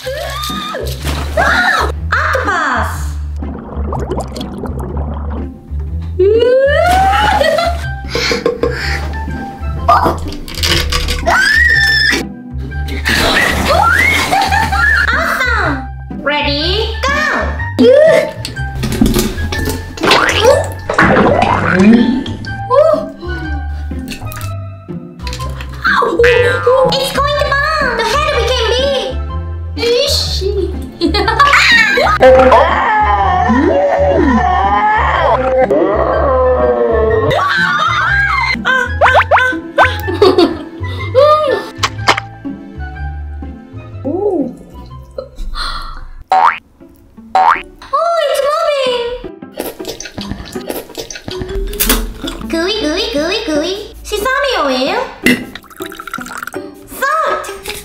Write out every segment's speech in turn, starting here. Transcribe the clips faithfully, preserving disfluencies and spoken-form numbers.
Octopus! Awesome! Ready, go! It's going to bomb! The head became big! Oh, it's moving! Gooey, gooey, gooey, gooey. Sesame oil. Salt.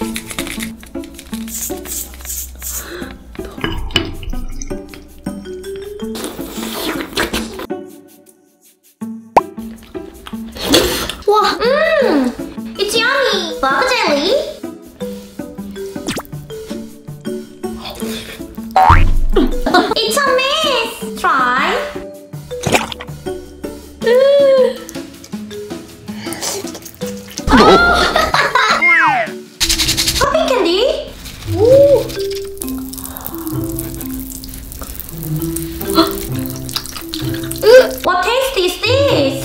Wow, mmm, it's yummy. Bug jelly. It's a mess. Try. Puppy candy. Ooh. What taste is this?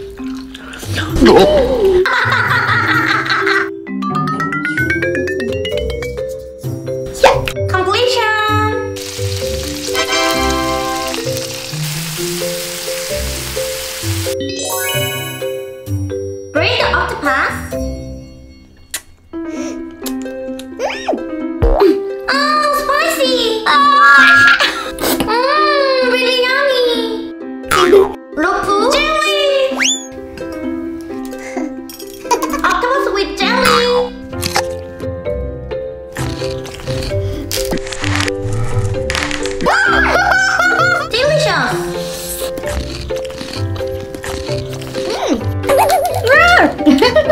Completion. Break the octopus. Oh, spicy! Mmm, really yummy. Lopu jelly. Octopus with jelly. Delicious. Mm.